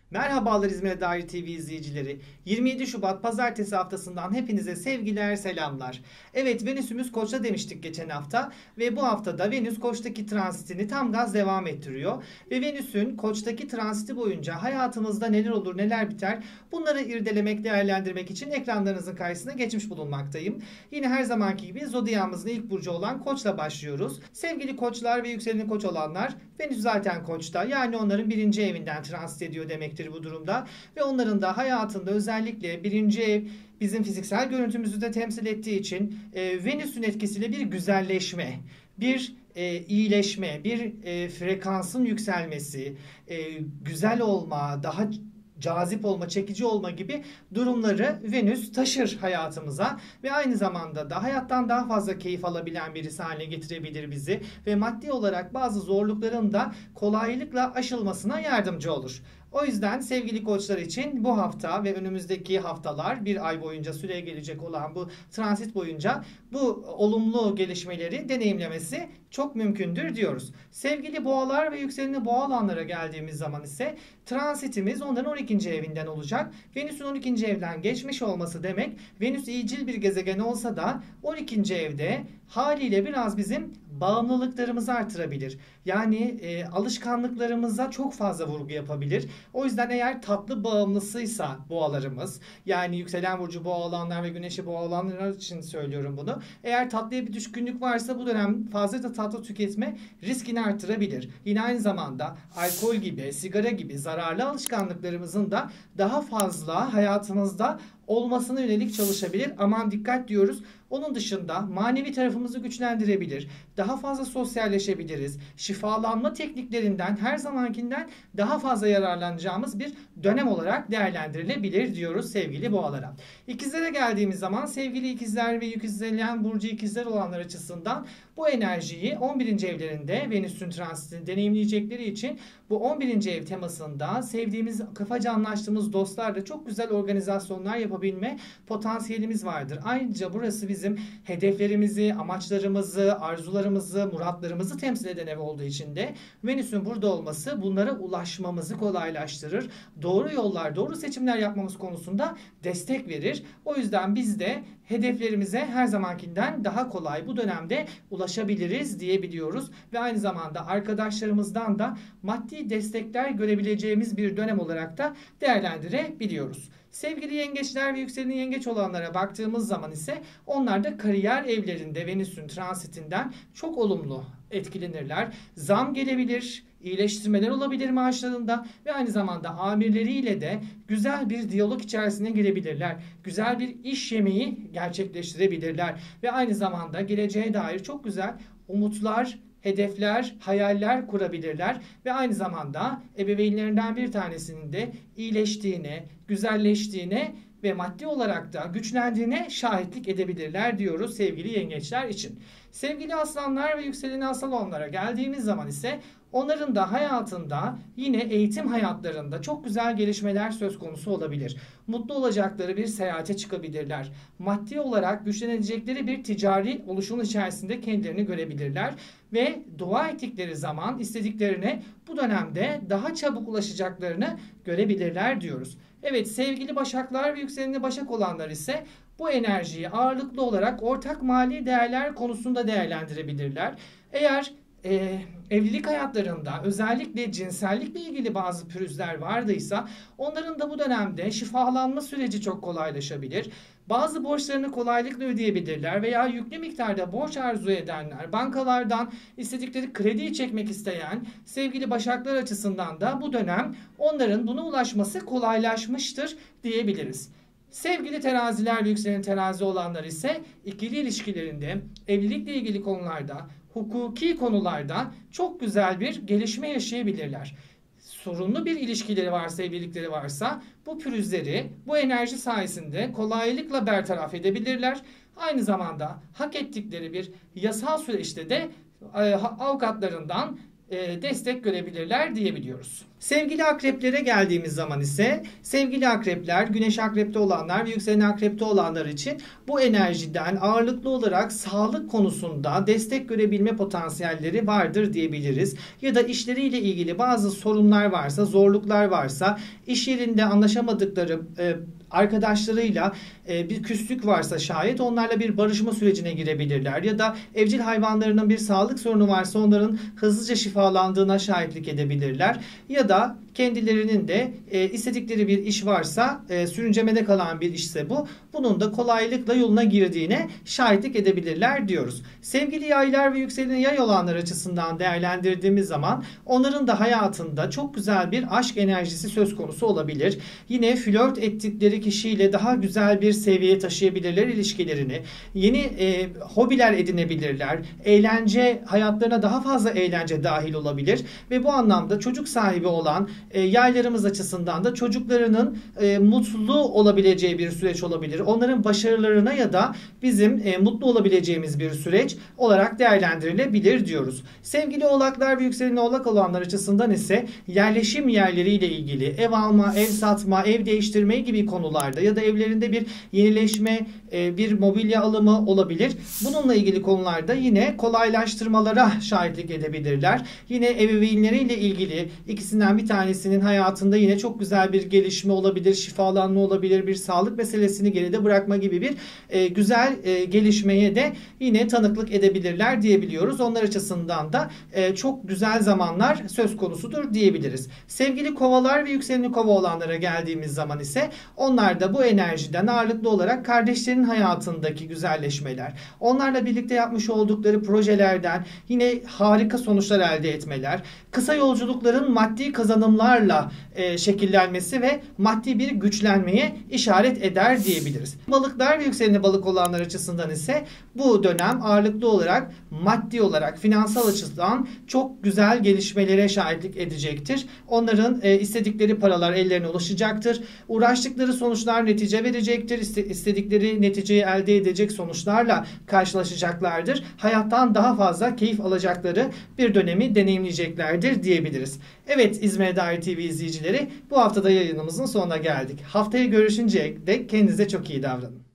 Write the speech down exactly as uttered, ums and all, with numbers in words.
Merhabalar İzmir'e dair T V izleyicileri. yirmi yedi Şubat Pazartesi haftasından hepinize sevgiler, selamlar. Evet, Venüs'ümüz Koç'ta demiştik geçen hafta ve bu haftada Venüs Koç'taki transitini tam gaz devam ettiriyor. Ve Venüs'ün Koç'taki transiti boyunca hayatımızda neler olur, neler biter, bunları irdelemek, değerlendirmek için ekranlarınızın karşısına geçmiş bulunmaktayım. Yine her zamanki gibi Zodyağımızın ilk burcu olan Koç'la başlıyoruz. Sevgili Koçlar ve yükseleni Koç olanlar, Venüs zaten Koç'ta, yani onların birinci evinden transit ediyor demektir bu durumda ve onların da hayatında özellikle birinci ev bizim fiziksel görüntümüzü de temsil ettiği için e, Venüs'ün etkisiyle bir güzelleşme, bir e, iyileşme, bir e, frekansın yükselmesi, e, güzel olma, daha cazip olma, çekici olma gibi durumları Venüs taşır hayatımıza ve aynı zamanda da hayattan daha fazla keyif alabilen birisi haline getirebilir bizi ve maddi olarak bazı zorlukların da kolaylıkla aşılmasına yardımcı olur. O yüzden sevgili koçlar için bu hafta ve önümüzdeki haftalar, bir ay boyunca süre gelecek olan bu transit boyunca bu olumlu gelişmeleri deneyimlemesi çok mümkündür diyoruz. Sevgili boğalar ve yükseleni boğa olanlara geldiğimiz zaman ise transitimiz onların on ikinci evinden olacak. Venüs'ün on ikinci evden geçmiş olması demek, Venüs iyicil bir gezegen olsa da on ikinci evde haliyle biraz bizim bağımlılıklarımızı artırabilir. Yani e, alışkanlıklarımıza çok fazla vurgu yapabilir. O yüzden eğer tatlı bağımlısıysa boğalarımız, yani yükselen burcu boğa olanlar ve güneşi boğa olanlar için söylüyorum bunu. Eğer tatlıya bir düşkünlük varsa bu dönem fazla da tatlı tüketme riskini artırabilir. Yine aynı zamanda alkol gibi, sigara gibi zararlı alışkanlıklarımızın da daha fazla hayatımızda olmasına yönelik çalışabilir. Aman dikkat diyoruz. Onun dışında manevi tarafımızı güçlendirebilir. Daha fazla sosyalleşebiliriz. Şifalanma tekniklerinden her zamankinden daha fazla yararlanacağımız bir dönem olarak değerlendirilebilir diyoruz sevgili boğalara. İkizlere geldiğimiz zaman sevgili ikizler ve yükselen burcu ikizler olanlar açısından bu enerjiyi on birinci evlerinde Venüs'ün transitini deneyimleyecekleri için bu on birinci ev temasında sevdiğimiz, kafaca anlaştığımız dostlarla çok güzel organizasyonlar yapabilme potansiyelimiz vardır. Ayrıca burası bizim hedeflerimizi, amaçlarımızı, arzularımızı, muratlarımızı temsil eden ev olduğu için de Venüs'ün burada olması bunlara ulaşmamızı kolaylaştırır. Doğru yollar, doğru seçimler yapmamız konusunda destek verir. O yüzden biz de hedeflerimize her zamankinden daha kolay bu dönemde ulaşabiliriz diyebiliyoruz. Ve aynı zamanda arkadaşlarımızdan da maddi destekler görebileceğimiz bir dönem olarak da değerlendirebiliyoruz. Sevgili yengeçler ve yükselen yengeç olanlara baktığımız zaman ise onlar da kariyer evlerinde Venüs'ün transitinden çok olumlu etkilenirler. Zam gelebilir, iyileştirmeler olabilir maaşlarında ve aynı zamanda amirleriyle de güzel bir diyalog içerisine girebilirler. Güzel bir iş yemeği gerçekleştirebilirler ve aynı zamanda geleceğe dair çok güzel umutlar, hedefler, hayaller kurabilirler ve aynı zamanda ebeveynlerinden bir tanesinin de iyileştiğine, güzelleştiğine ve maddi olarak da güçlendiğine şahitlik edebilirler diyoruz sevgili yengeçler için. Sevgili aslanlar ve yükseleni aslan olanlara geldiğimiz zaman ise onların da hayatında yine eğitim hayatlarında çok güzel gelişmeler söz konusu olabilir. Mutlu olacakları bir seyahate çıkabilirler. Maddi olarak güçlenecekleri bir ticari oluşum içerisinde kendilerini görebilirler. Ve dua ettikleri zaman istediklerine bu dönemde daha çabuk ulaşacaklarını görebilirler diyoruz. Evet, sevgili başaklar ve yükseleni başak olanlar ise bu enerjiyi ağırlıklı olarak ortak mali değerler konusunda değerlendirebilirler. Eğer e, evlilik hayatlarında özellikle cinsellikle ilgili bazı pürüzler vardıysa onların da bu dönemde şifalanma süreci çok kolaylaşabilir. Bazı borçlarını kolaylıkla ödeyebilirler veya yüklü miktarda borç arzu edenler, bankalardan istedikleri krediyi çekmek isteyen sevgili başaklar açısından da bu dönem onların buna ulaşması kolaylaşmıştır diyebiliriz. Sevgili teraziler ve yükselen terazi olanlar ise ikili ilişkilerinde, evlilikle ilgili konularda, hukuki konularda çok güzel bir gelişme yaşayabilirler. Sorunlu bir ilişkileri varsa, evlilikleri varsa bu pürüzleri bu enerji sayesinde kolaylıkla bertaraf edebilirler. Aynı zamanda hak ettikleri bir yasal süreçte de e, avukatlarından e, destek görebilirler diyebiliyoruz. Sevgili akreplere geldiğimiz zaman ise sevgili akrepler, güneş akrepte olanlar ve yükselen akrepte olanlar için bu enerjiden ağırlıklı olarak sağlık konusunda destek görebilme potansiyelleri vardır diyebiliriz. Ya da işleriyle ilgili bazı sorunlar varsa, zorluklar varsa, iş yerinde anlaşamadıkları e, arkadaşlarıyla e, bir küslük varsa şayet onlarla bir barışma sürecine girebilirler. Ya da evcil hayvanlarının bir sağlık sorunu varsa onların hızlıca şifalandığına şahitlik edebilirler. Ya da kendilerinin de e, istedikleri bir iş varsa, e, sürüncemede kalan bir işse bu, bunun da kolaylıkla yoluna girdiğine şahitlik edebilirler diyoruz. Sevgili yaylar ve yükselen yay olanlar açısından değerlendirdiğimiz zaman onların da hayatında çok güzel bir aşk enerjisi söz konusu olabilir. Yine flört ettikleri kişiyle daha güzel bir seviyeye taşıyabilirler ilişkilerini. Yeni e, hobiler edinebilirler. Eğlence, hayatlarına daha fazla eğlence dahil olabilir ve bu anlamda çocuk sahibi olan e, yaylarımız açısından da çocuklarının e, mutlu olabileceği bir süreç olabilir. Onların başarılarına ya da bizim e, mutlu olabileceğimiz bir süreç olarak değerlendirilebilir diyoruz. Sevgili oğlaklar ve yükselen oğlak olanlar açısından ise yerleşim yerleriyle ilgili ev alma, ev satma, ev değiştirme gibi konularda ya da evlerinde bir yenileşme, e, bir mobilya alımı olabilir. Bununla ilgili konularda yine kolaylaştırmalara şahitlik edebilirler. Yine ebeveynleriyle ilgili ikisinden bir tanesinin hayatında yine çok güzel bir gelişme olabilir, şifalanma olabilir, bir sağlık meselesini geride bırakma gibi bir e, güzel e, gelişmeye de yine tanıklık edebilirler diyebiliyoruz. Onlar açısından da e, çok güzel zamanlar söz konusudur diyebiliriz. Sevgili kovalar ve yükseleni kova olanlara geldiğimiz zaman ise onlar da bu enerjiden ağırlıklı olarak kardeşlerin hayatındaki güzelleşmeler, onlarla birlikte yapmış oldukları projelerden yine harika sonuçlar elde etmeler, kısa yolculukların maddi kazanımlarla e, şekillenmesi ve maddi bir güçlenmeye işaret eder diyebiliriz. Balıklar ve yükseleni balık olanlar açısından ise bu dönem ağırlıklı olarak maddi olarak finansal açıdan çok güzel gelişmelere şahitlik edecektir. Onların e, istedikleri paralar ellerine ulaşacaktır. Uğraştıkları sonuçlar netice verecektir. İstedikleri neticeyi elde edecek sonuçlarla karşılaşacaklardır. Hayattan daha fazla keyif alacakları bir dönemi deneyimleyeceklerdir diyebiliriz. Evet İzmir'e dair T V izleyicileri, bu haftada yayınımızın sonuna geldik. Haftaya görüşünceye dek kendinize çok iyi davranın.